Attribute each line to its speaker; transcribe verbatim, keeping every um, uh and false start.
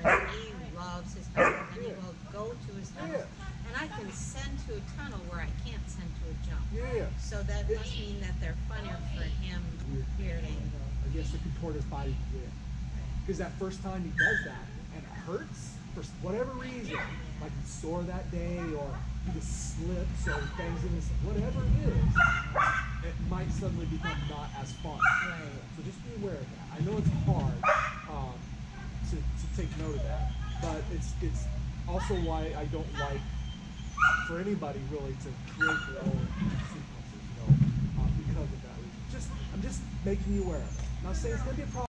Speaker 1: because he loves his tunnel and he
Speaker 2: Yeah.
Speaker 1: will go to his tunnel.
Speaker 2: Yeah.
Speaker 1: And I can send to a tunnel where I can't send to a jump.
Speaker 2: Yeah.
Speaker 1: So that must mean that they're funnier for him.
Speaker 2: Weird.
Speaker 1: Weird angle.
Speaker 2: I guess to contort his body. Yeah. Because that first time he does that and it hurts for whatever reason, like he's sore that day or he just slips or bangs in his, whatever it is, it might suddenly become not as fun.
Speaker 1: Right.
Speaker 2: So just be aware of that. I know it's hard um, to, to take note of that, but it's it's also why I don't like for anybody really to create their own sequences, you know, uh, because of that reason. Just I'm just making you aware of it. I'm not saying it's gonna be a problem.